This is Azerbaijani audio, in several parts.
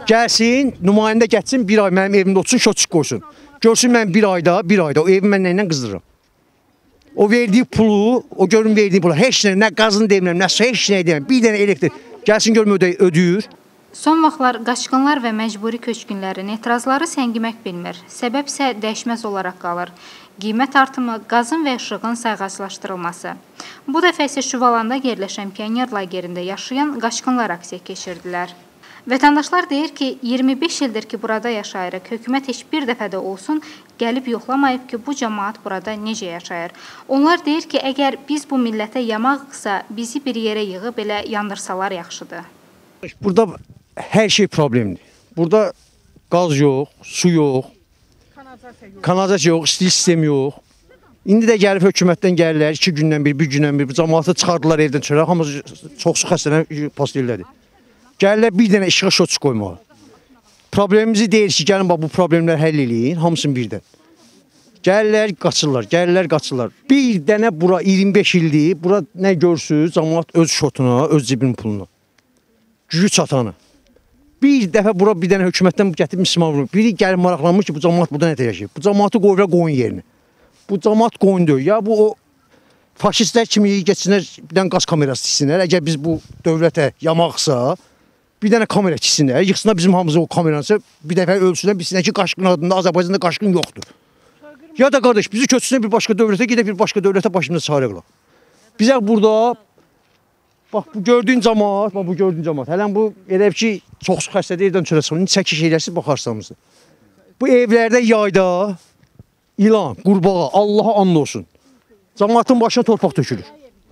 Gəlsin, nümayəndə getsin, bir ay mənim evimdə otursun, şotçuk qoysun. Görsün mən bir ayda o evimi mən nəylə qızdırıram. O verdiyi pulu, o görün verdiyi pulu, heç nə qazını demirəm, nə su, heç nə demirəm. Bir dənə elektrik, gəlsin görüm ödəyir. Son vaxtlar qaçqınlar və məcburi köçkünlərin etirazları səngimək bilmir. Səbəb isə dəyişməz olaraq qalır. Qiymət artımı, qazın və işığın sayğaclaşdırılması. Bu dəfə isə Şüvalanda yerləşən pioner lagerində yaşayan qaçqınlar aksiya keçirdilər. Vətəndaşlar deyir ki, 25 ildir ki, burada yaşayırıq. Hökumət heç bir dəfə də olsun gəlib yoxlamayıb ki, bu cəmaat burada necə yaşayır. Onlar deyir ki, əgər biz bu millətə yamaqsa, bizi bir yerə yığıb belə yandırsalar yaxşıdır. Burada hər şey problemdir. Burada qaz yox, su yox, kanalizasiya yox, istilik sistemi yox. İndi də gəlib hökumətdən gəlirlər, 2 gündən bir gündən bir, cəmaatı çıxardılar evdən çörək, hamısı çox su xəstələnə post ellədi. Gəlirlər bir dənə işığa şotçuk qoymağa. Problemimizi deyir ki, gəlin bu problemləri həll eləyin, hamısını birdən. Gəlirlər, qaçırlar. Bir dənə bura 25 ildir, bura nə görsünüz, cəmaat öz şotuna, öz cibinin puluna. Gücü çatanı. Bir dəfə bura bir dənə hökumətdən gətirib mismar vurur. Biri gəlib maraqlanmış ki, bu cəmaat burada nə yaşayır? Bu cəmaatı qoyurlar qoyun yerinə. Bu cəmaat qoyun deyil. Ya bu o faşistlər kimi geçsinlər, bir dənə qaz kamerası tiksinlər. Əgər biz bu dövlətə yamaqsa, bir dənə kamera tiksinlər, yıxsınlar bizim hamımızı o kameranı, bir dəfə ölsünlər, bilsinlər ki, qaçqın adında Azərbaycanda qaçqın yoxdur. Ya da qardaş, bizi köçsünlər bir başqa dövlətə, gedək bir başqa dövlətə başımıza çağırırlar. Bizə burada bax bu gördüyün cəmaat, hələn bu elə ki, çox su xəstədə evdən çölə çıxır, çəkiş elərsiniz, baxarsanız. Bu evlərdə yayda ilan, qurbağa, Allaha and olsun. Cəmaatın başına torpaq tökülür.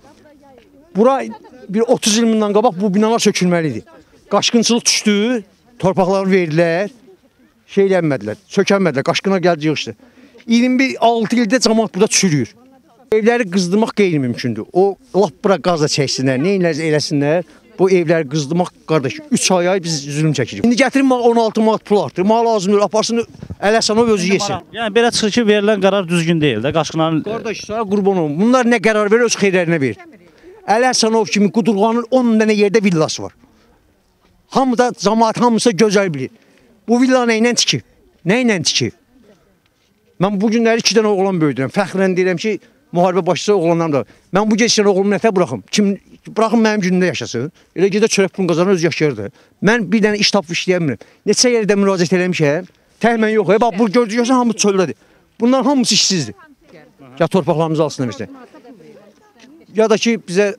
Bura bir 30 il bundan qabaq bu binalar sökülməlidir. Qaçqınçılıq düşdü, torpaqları verdilər, sökənmədilər, qaçqına gəldi yığışdı. 26 ildə cəmaat burada çürüyür. Evləri qızdırmaq qeyri-mümkündür. O, lap bura qazla çəksinlər, neyinlərsə eləsinlər. Bu evləri qızdırmaq, qardaş, 3 ay biz zülüm çəkirik. İndi gətirin 16 manat pul artır, mal lazımdır, aparsın, Ələsanov özü yesin. Yəni, belə çıxır ki, verilən qərar düzgün deyil də, qaçqınların... Qardaş, sana qurban olun, bunlar nə qərar verir, öz xeyirlərinə verir. Ələsanov kimi Qudurğanın 10 dənə yerdə villası var. Hamı da, cəmaat hamısı gözəl bilir. Bu villa nə ilə tikib? Nə ilə tikib? Mən bu günləri 2 dənə oğlan böyüdürəm. Fəxrən deyirəm ki, müharibə başçısı oğlanlarım da. Mən bu geçən oğlumu nətə buraxım? Bıraxın mənim günümdə yaşasın. Elə gedə çörək pulun qazanan öz yaşayırdı. Mən bir dənə iş tapıb işləyəmirəm. Neçə yerdə müraciət eləmişəm. Təhmən yox. Bax, bu gördüyünüz hamı çöldədir. Bunlar hamısı işsizdir. Ya torpaqlarımızı alsın demişlər. Ya da ki, bizə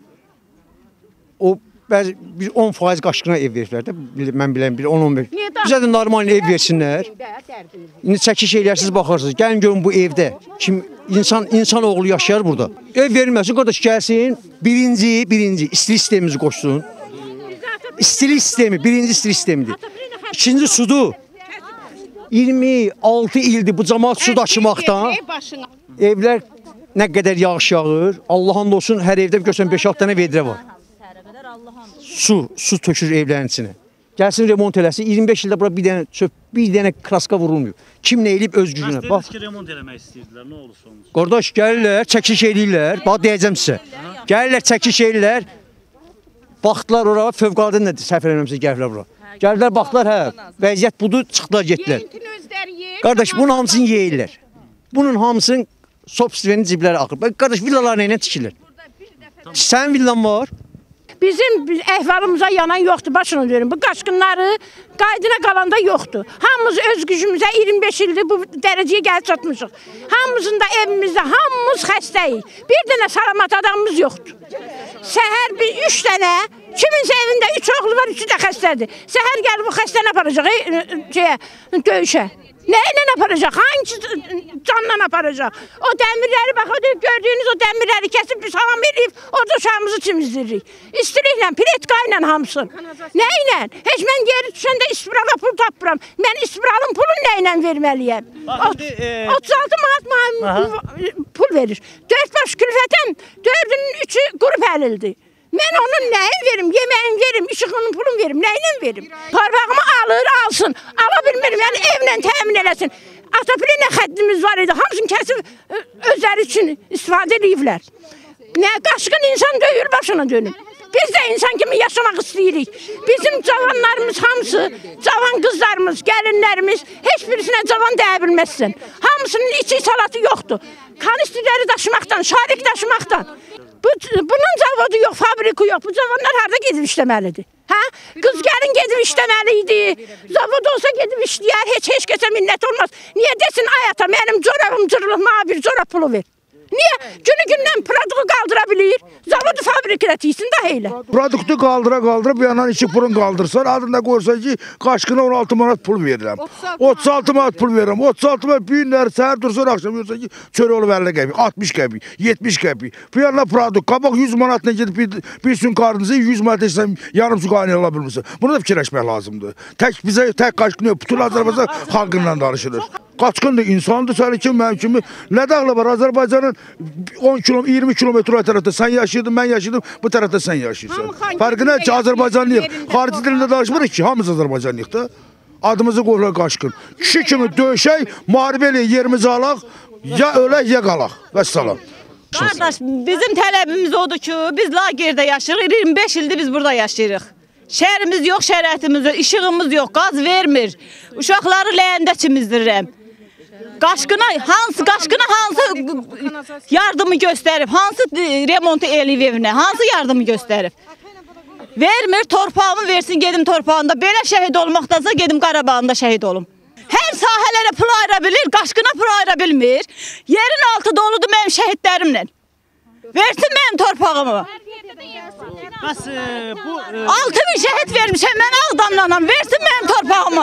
o bəzi 10% qaçqına ev veriblər də. Mən biləm, 10-15. Bizə də normal ev versinlər. İndi çəkiş elərsiniz, baxarsınız. Gəlin görün bu evdə. İnsan oğlu yaşayar burada. Ev verilməsin, qardaş gəlsin. Birinci istilik sistemimizi qoşsun. İstilik sistemi, birinci istilik sistemidir. İkinci sudur. 26 ildir bu cəmaat su daşımaqdan. Evlər nə qədər yağış yağır. Allah'ın olsun, hər evdə görsən 5-6 dənə vedrə var. Su tökür evlərin içine. Gəlsin remont eləsin. 25 ildə bura bir dənə kraska vurulmuyor. Kim nə eləyib öz gücünə. Bəs ki, remont eləmək istəyirdilər, nə olur sonuç? Qardaş, gəlirlər, çəkiş eləyirlər. Bax, deyəcəm sizə. Gəlirlər, çəkiş eləyirlər. Baxdılar oraya, fövqəladə nədir? Səhv eləməmsə gəlirlər bura. Gəlirlər, baxdılar, hə, vəziyyət budur, çıxdılar, getdilər. Qardaş, bunun hamısını yeyirlər. Bunun hamısını sobstvenin cibləri axır. Qardaş, villalar nə ilə tikirlər? Sənin villan var. Bizim əhvalımıza yanan yoxdur, başına deyirəm. Bu qaçqınları qaydına qalanda yoxdur. Hamımız öz gücümüzə 25 ildir bu dərəcəyə gəlib çatmışıq. Hamımızın da evimizdə, hamımız xəstəyik. Bir dənə salamat adamımız yoxdur. Səhər 3 dənə, kiminsə evində 3 oğlu var, 3 də xəstədir. Səhər gəlib bu xəstəni aparacaq döyüşə. Nə ilə aparacaq? Hangi canla aparacaq? O dəmirləri, bax, gördüyünüz o dəmirləri kəsib biz salam verib, orada uşağımızı çimizdiririk. İstiliklə, piletka ilə hamısın. Nə ilə? Heç mən geri düşəndə ispirala pul tapıram. Mən ispiralın pulu nə ilə verməliyəm? 36 manat pul verir. 4 baş külfətəm, 4-ünün 3'ü qrup əlildir. Mən onun nəyin verim, yeməyin verim, işığının pulun verim, nəyin verim? Torpağımı alır, alsın, ala bilmirim, yəni evlə təmin eləsin. Atopiliyyə xəttimiz var idi, hamısını kəsib özləri üçün istifadə ediblər. Nə qaçqın insan döyür, başına dönür. Biz də insan kimi yaşamaq istəyirik. Bizim cavanlarımız Uşaqlarımız hamısı, cavan qızlarımız, gəlinlərimiz heç birisinə cavan deyə bilməzsən. Hamısının içi salatı yoxdur. Kanistrləri daşımaqdan, şarik daşımaqdan. Bunun zavodu yox, fabriki yox. Bu cavanlar harada gedib işləməlidir? Hə? Qız gəlin gedib işləməli idi. Zavod olsa gedib işləyər, heç kəsə minnət olmaz. Niyə desin, ay ata, mənim corabım cırılıb, mənə bir corab pulu ver. Niyə? Günü-gündən produktu qaldıra bilir. Zavodu fabriklətilsin daha elə. Produktu qaldıra bir yandan 2 pulun qaldırsan, adında qoysan ki, qaşqına 16 manat pul verirəm. 36 manat pul verirəm. 36 manat bir günlər səhər dursan, axşam görsən ki, çörək olub 50 qəpik, 60 qəpik, 70 qəpik. Bir yandan produkt, qabaq 100 manatla gedib bir sün qarnınızı 100 manat eşsən, yarım su qaynaya ala bilmirsən. Bunu da fikirləşmək lazımdır. Tək qaşqın yox, bütün Azərbaycan xalqından danışılır. Qaçqındır, insandır, sənin kimi, mənim kimi. Nə dağlı var? Azərbaycanın 10 kilometr, 20 kilometr o tərəfdə sən yaşayırdın, mən yaşayırdım, bu tərəfdə sən yaşayırsan. Fərqi nə ki, Azərbaycanlıyıq. Xarici dilində danışmırıq ki, hamımız Azərbaycanlıyıq da. Adımızı qoyurlar qaçqın. Kişi kimi döyüşək, müharibə eləyək, yerimizi alaq, ya ölək, ya qalaq. Vəssalam. Qardaş, bizim tələbimiz odur ki, biz lagerdə yaşayırıq, 25 ildir biz burada yaşayırıq. Şəhərimiz yox, şəraitimiz yox, işığımız yox, qaz vermir. Uşaqları ləyəndə çimizdirirəm. Qaşqına hansı yardımı göstərib, hansı remontu eləyib evinə, hansı yardımı göstərib? Vermir, torpağımı versin, gedim torpağında. Belə şəhid olmaqdansa gedim Qarabağında şəhid olum. Hər sahələrə pul ayıra bilir, qaşqına pul ayıra bilmir. Yerin altı doludur mənim şəhidlərimlə. Versin mənim torpağımı. 6000 şəhid vermişəm, mən Ağdamlanam. Versin mənim torpağımı.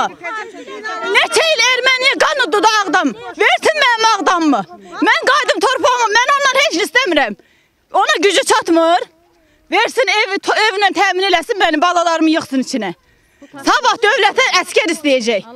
Neçə il Erməniyə qan ududu Ağdam. Versin mənim Ağdamımı. Mən qaydım torpağımı, mən ondan heç istəmirəm. Ona gücü çatmır. Versin evlə təmin eləsin, mənim balalarımı yıxsın içinə. Sabah dövlətə əskər istəyəcək.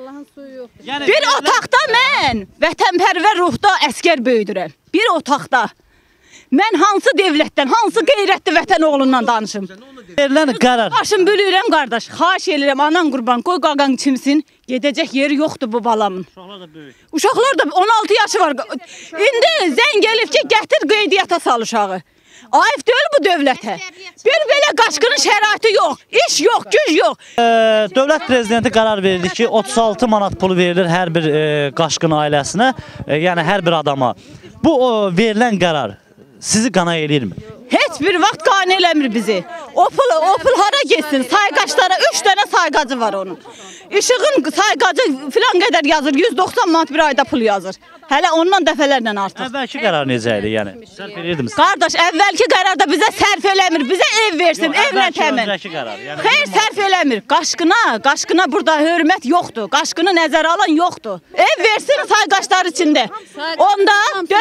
Bir otaqda mən vətənpərvər ruhda əskər böyüdürəm. Bir otaqda. Mən hansı devlətdən, hansı qeyrətli vətən oğlundan danışım? Verilən qərar. Başım bölürəm qardaş, xahiş edirəm, anan qurban, qoy qaqan çimsin. Gedəcək yeri yoxdur bu balamın. Uşaqlar da böyük. Uşaqlar da 16 yaşı var. İndi zəng gəlib ki, gətir qeydiyyata sal uşağı. Ayıb deyil bu dövlətə. Bir belə qaçqının şəraiti yox, iş yox, güc yox. Dövlət prezidenti qərar verdi ki, 36 manat pulu verilir hər bir qaçqın ailəsinə, yəni hər bir adama. Bu verilən qərar sizi qana eləyirmi? Heç bir vaxt qane eləmir bizi. O pul hara getsin? Sayqaçlara 3 dənə sayqacı var onun. İşığın sayqacı filan qədər yazır, 190 manat bir ayda pul yazır. Hələ ondan dəfələrlə artıq. Əvvəlki qərar necə idi, yəni? Sərf edirdiniz. Qardaş, əvvəlki qərarda bizə sərf eləmir, bizə ev versin, evlə təmin. Xeyr, sərf eləmir. Qaçqına burada hörmət yoxdur, qaçqını nəzərə alan yoxdur. Ev versin sayqaçlar içində. Onda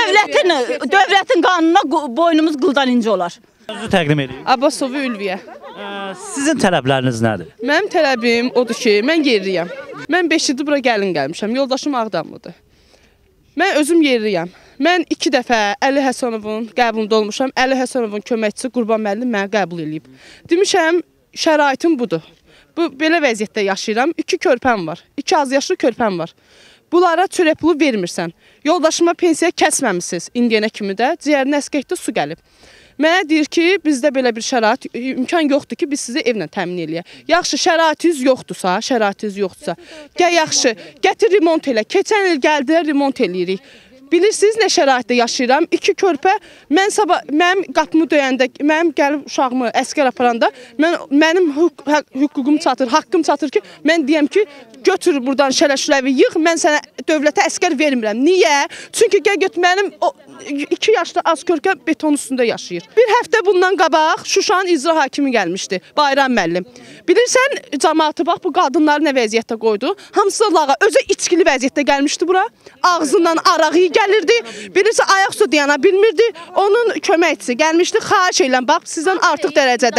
dövlətin qanununa boynumuz qıldan inci olar. Sözü təqdim edin. Abbasova Ülviyə. Sizin tələbləriniz nədir? Mənim tələbim odur ki, mən yerliyəm. Mən 5 ildir bura gəlin gəlmişəm, yoldaşım Ağdamlıdır. Mən özüm yerliyəm. Mən 2 dəfə Əli Həsənovun qəbulunda olmuşam. Əli Həsənovun köməkçisi Qurban müəllim məni qəbul edib. Demişəm, şəraitim budur. Belə vəziyyətdə yaşayıram. 2 körpəm var. 2 az yaşlı körpəm var. Bunlara çörək pulu vermirsən. Yoldaşıma pensiya kəsməmisiniz. İndiyənə kimi də ciyərinə əskəkdə su gəlib. Mənə deyir ki, bizdə belə bir şərait, imkan yoxdur ki, biz sizi evlə təmin eləyək. Yaxşı, şəraitiniz yoxdursa, yaxşı, gətir remont elə. Keçən il gəldilər, remont eləyirik. Bilirsiniz nə şəraitdə yaşayıram? 2 körpə, mənim qapımı döyəndə, mənim gəlib uşağımı əskər aparanda, mənim hüququm çatır, haqqım çatır ki, mən deyəm ki, götür buradan şələşüləvi yığ, mən sənə dövlətə əskər vermirəm. Niyə? Çünki mənim 2 yaşlı az körpə beton üstündə yaşayır. Bir həftə bundan qabaq Şuşanın icra hakimi gəlmişdi, Bayram müəllim. Bilirsən, cəmaatı bax, bu qadınları nə vəziyyətdə qoydu? Hamısı lağa, özü içkili vəziyyətdə gəlmişdi bura. Ağzından arağı gəlirdi. Bilirsən, ayaq üstə dayana bilmirdi. Onun köməkçisi gəlmişdi, xahiş edirəm, bax, sizdən artıq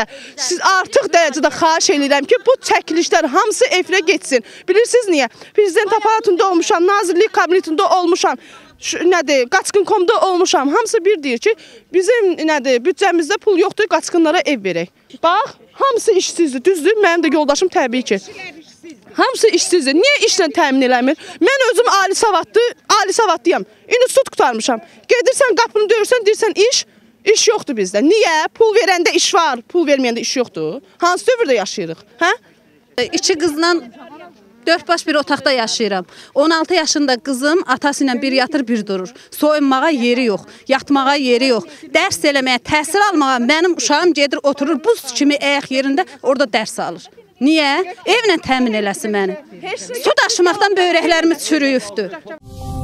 dərəcədə xahiş edirəm ki, bu çəkilişlər hamısı efirə geçsin. Bilirsiniz niyə? Prezident aparatında olmuşam, nazirlik kabinetində olmuşam, qaçqın.com'da olmuşam. Hamısı bir deyir ki, bizim büdcəmizdə pul yoxdur, qaçqınlara ev verək. Bax, hamısı işsizdir, düzdür, mənim də yoldaşım təbii ki. Hamısı işsizdir. Niyə işlə təmin eləmir? Mən özüm ali savadlıyam. İnstitut qutarmışam. Gedirsən, qapını döyürsən, deyirsən iş yoxdur bizdə. Niyə? Pul verəndə iş var, pul verməyəndə iş yoxdur. Hansı dövrdə yaşayırıq? Hə? İki qızla 4 baş bir otaqda yaşayıram. 16 yaşında qızım atası ilə bir yatır, bir durur. Soyunmağa yeri yox, yatmağa yeri yox. Dərs eləməyə, təhsil almağa mənim uşağım gedir, oturur buz kimi ayaq yerində orada dərs alır. Niyə? Evlə təmin eləsin məni. Su daşımaqdan böyrəklərimiz çürüyübdür.